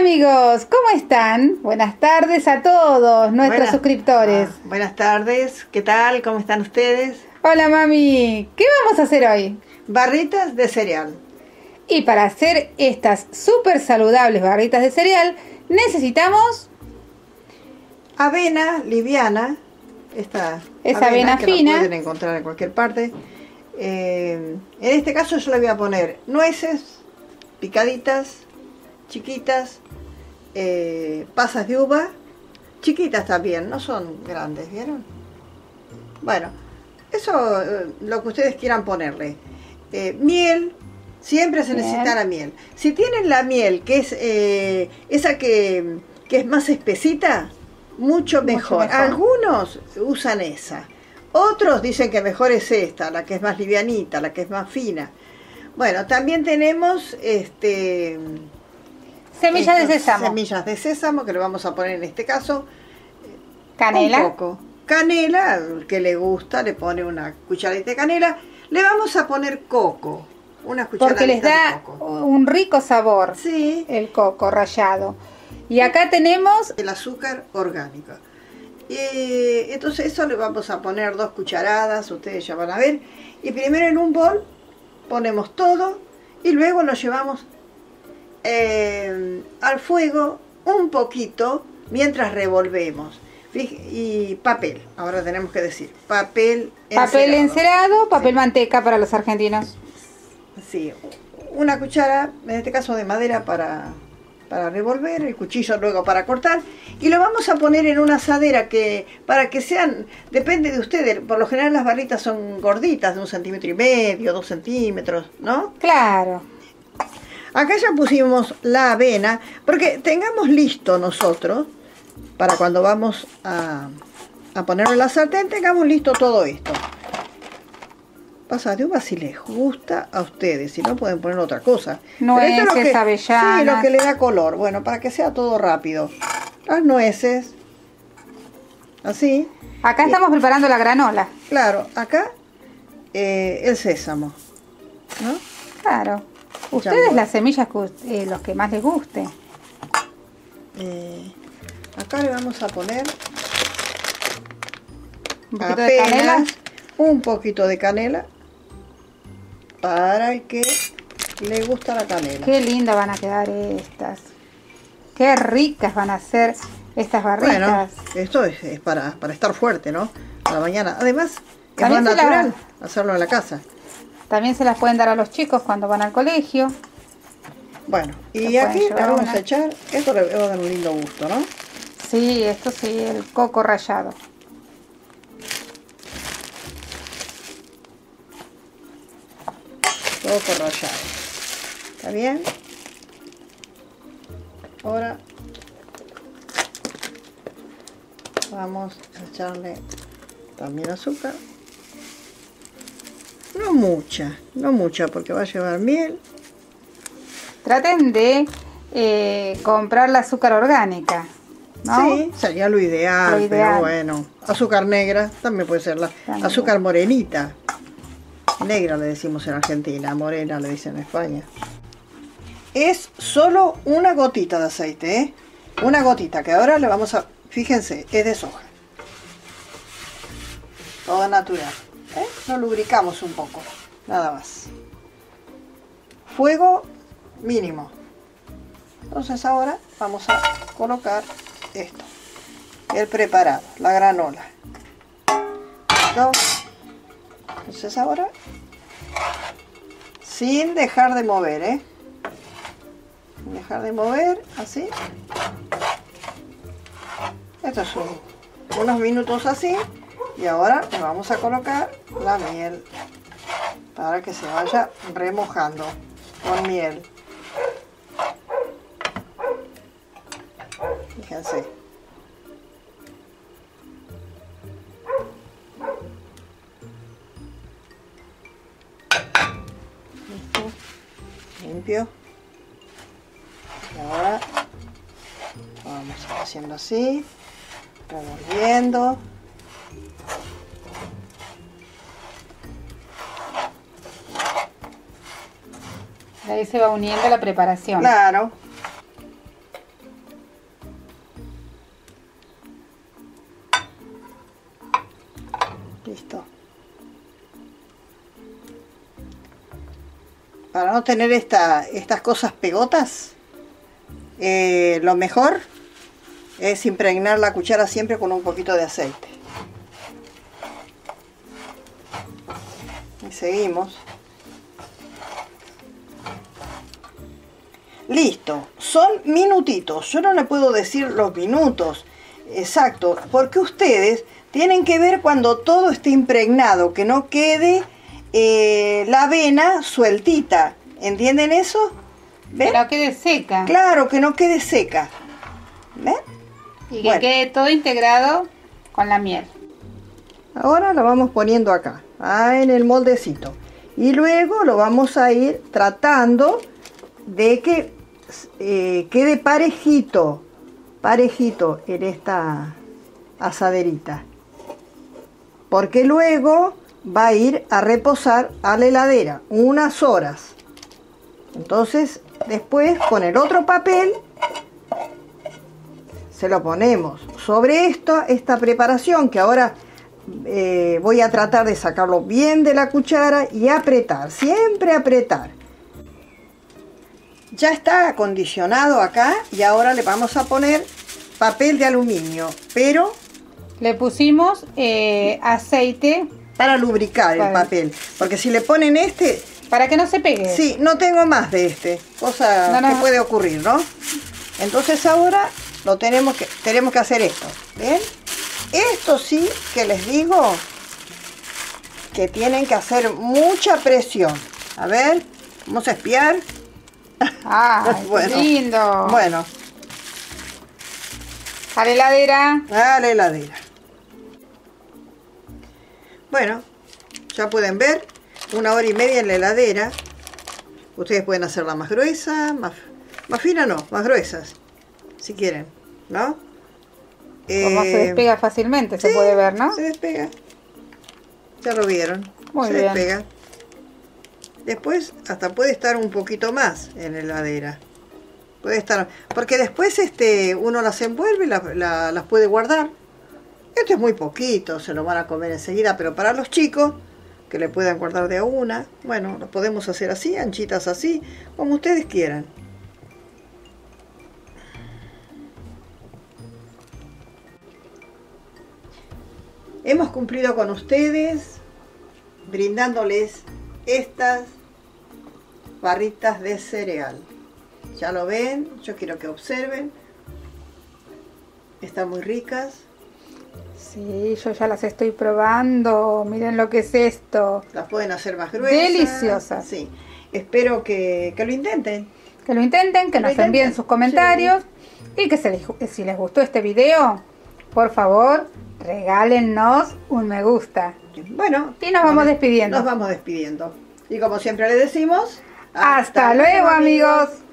amigos, ¿cómo están? Buenas tardes a todos nuestros suscriptores. Buenas tardes, ¿qué tal? ¿Cómo están ustedes? Hola mami, ¿qué vamos a hacer hoy? Barritas de cereal. Y para hacer estas súper saludables barritas de cereal necesitamos avena liviana, esta avena que fina. la pueden encontrar en cualquier parte. En este caso yo le voy a poner nueces picaditas, chiquitas, pasas de uva, chiquitas también, no son grandes, ¿vieron? Bueno, eso lo que ustedes quieran ponerle. Miel, siempre se necesita la miel. Si tienen la miel, que es esa que es más espesita, mucho mejor. Algunos usan esa. Otros dicen que mejor es esta, la que es más livianita, la que es más fina. Bueno, también tenemos semillas de sésamo. Semillas de sésamo, que le vamos a poner en este caso. Canela. Un poco. Canela, al que le gusta, le pone una cucharadita de canela. Le vamos a poner coco. Una cucharadita porque les da de coco. un rico sabor. Sí. El coco rallado. Y acá tenemos el azúcar orgánico. Entonces eso le vamos a poner 2 cucharadas, ustedes ya van a ver. Y primero en un bol ponemos todo y luego lo llevamos al fuego un poquito mientras revolvemos. Y papel, ahora tenemos que decir papel encerado, papel manteca para los argentinos. Sí, una cuchara, en este caso de madera para revolver, el cuchillo luego para cortar, y lo vamos a poner en una asadera para que sean, depende de ustedes, por lo general las barritas son gorditas, de 1,5 centímetros, 2 centímetros, ¿no? Claro. Acá ya pusimos la avena, porque tengamos listo nosotros, para cuando vamos a ponerlo en la sartén, tengamos listo todo esto. Pasas de uva si les gusta a ustedes, si no pueden poner otra cosa. Nueces, avellanas. Sí, lo que le da color. Bueno, para que sea todo rápido. Las nueces, así. Acá estamos preparando la granola. Claro, acá el sésamo, ¿no? Claro. Ustedes las semillas, los que más les guste. Acá le vamos a poner un poquito de canela. Un poquito de canela. Para el que le gusta la canela. Qué lindas van a quedar estas. Qué ricas van a ser estas barritas. Bueno, esto es para estar fuerte, ¿no? A la mañana. Además, es más natural hacerlo en la casa. También se las pueden dar a los chicos cuando van al colegio. Bueno, y aquí le vamos a echar, esto le va a dar un lindo gusto, ¿no? Sí, esto sí, el coco rallado. Coco rallado. ¿Está bien? Ahora vamos a echarle también azúcar. No mucha porque va a llevar miel. Traten de comprar la azúcar orgánica, ¿no? Sí, sería lo ideal, pero bueno. Azúcar negra, también puede ser azúcar morenita. Negra le decimos en Argentina, morena le dicen en España. Es solo una gotita de aceite, ¿eh? Una gotita, que ahora le vamos a... Fíjense, es de soja. Todo natural. Lo lubricamos un poco, nada más. Fuego mínimo. Entonces ahora vamos a colocar esto. El preparado, la granola. ¿Listo? Entonces ahora, sin dejar de mover, sin dejar de mover, así. Esto es unos minutos así. Y ahora le vamos a colocar la miel para que se vaya remojando con miel. Fíjense. Limpio. Y ahora vamos haciendo así, revolviendo. Ahí se va uniendo la preparación. Claro. para no tener estas cosas pegotas, lo mejor es impregnar la cuchara siempre con un poquito de aceite. Y seguimos. Listo, son minutitos, yo no le puedo decir los minutos exactos, porque ustedes tienen que ver cuando todo esté impregnado, que no quede la avena sueltita, ¿entienden eso? ¿Ven? Que no quede seca. Claro, que no quede seca. ¿Ven? Y que quede todo integrado con la miel. Ahora lo vamos poniendo acá, en el moldecito. Y luego lo vamos a ir tratando de que quede parejito en esta asaderita. Porque luego va a ir a reposar a la heladera unas horas. Entonces, después con el otro papel se lo ponemos sobre esta preparación, que ahora voy a tratar de sacarlo bien de la cuchara y apretar, siempre apretar. Ya está acondicionado acá y ahora le vamos a poner papel de aluminio, pero le pusimos aceite para lubricar el papel, porque si le ponen para que no se pegue. Sí, no tengo más de cosa que puede ocurrir, ¿no? Entonces ahora tenemos que hacer esto, ¿ven? Esto sí que les digo que tienen que hacer mucha presión. A ver, vamos a espiar. ¡Ah, bueno, qué lindo! Bueno. A la heladera. A la heladera. Bueno, ya pueden ver, 1 hora y media en la heladera. Ustedes pueden hacerla más gruesa, más fina no, más gruesas, si quieren, ¿no? Como se despega fácilmente, se puede ver, ¿no? Se despega. Ya lo vieron. Muy bien. Se despega. Después hasta puede estar un poquito más en la heladera. Puede estar, porque después uno las envuelve y las puede guardar. Esto es muy poquito, se lo van a comer enseguida, pero para los chicos, que le puedan guardar de a una, bueno, lo podemos hacer así, anchitas así, como ustedes quieran. Hemos cumplido con ustedes, brindándoles estas barritas de cereal. Ya lo ven, yo quiero que observen. Están muy ricas. Sí, yo ya las estoy probando. Miren lo que es esto. Las pueden hacer más gruesas. Deliciosas. Sí. Espero que lo intenten. Que lo intenten, que nos envíen sus comentarios. Sí. Y que si les gustó este video, por favor, regálennos un me gusta. Bueno. Y nos vamos despidiendo. Nos vamos despidiendo. Y como siempre le decimos... ¡Hasta luego, amigos!